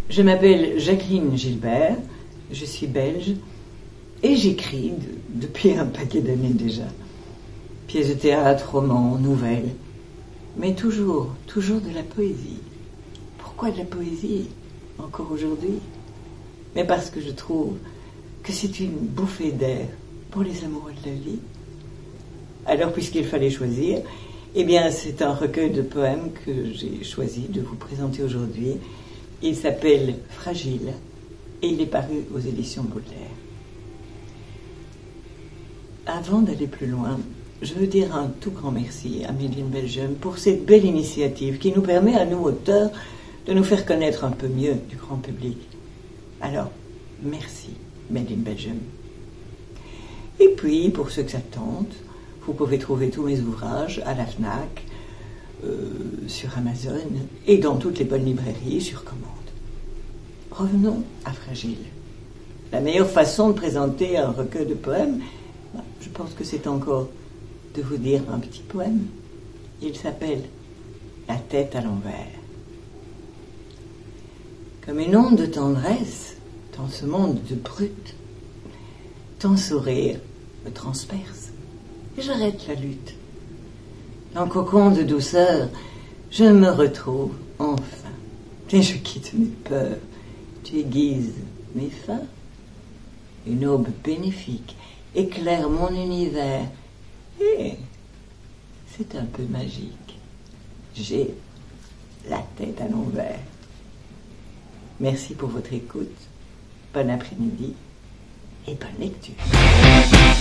Je m'appelle Jacqueline Gilbert, je suis belge et j'écris depuis un paquet d'années déjà. Pièces de théâtre, romans, nouvelles, mais toujours de la poésie. Pourquoi de la poésie, encore aujourd'hui? Mais parce que je trouve que c'est une bouffée d'air pour les amoureux de la vie. Alors, puisqu'il fallait choisir, eh bien, c'est un recueil de poèmes que j'ai choisi de vous présenter aujourd'hui. Il s'appelle « Fragile » et il est paru aux éditions Baudelaire. Avant d'aller plus loin, je veux dire un tout grand merci à Made in Belgium pour cette belle initiative qui nous permet à nous, auteurs, de nous faire connaître un peu mieux du grand public. Alors, merci Made in Belgium. Et puis, pour ceux que ça tente, vous pouvez trouver tous mes ouvrages à la FNAC, sur Amazon et dans toutes les bonnes librairies sur commande. Revenons à Fragile. La meilleure façon de présenter un recueil de poèmes, je pense que c'est encore de vous dire un petit poème. Il s'appelle « La tête à l'envers ». Comme une onde de tendresse dans ce monde de brut, ton sourire me transperce et j'arrête la lutte. Dans le cocon de douceur, je me retrouve enfin et je quitte mes peurs. Tu aiguises mes fins. Une aube bénéfique éclaire mon univers et c'est un peu magique. J'ai la tête à l'envers. Merci pour votre écoute. Bon après-midi et bonne lecture.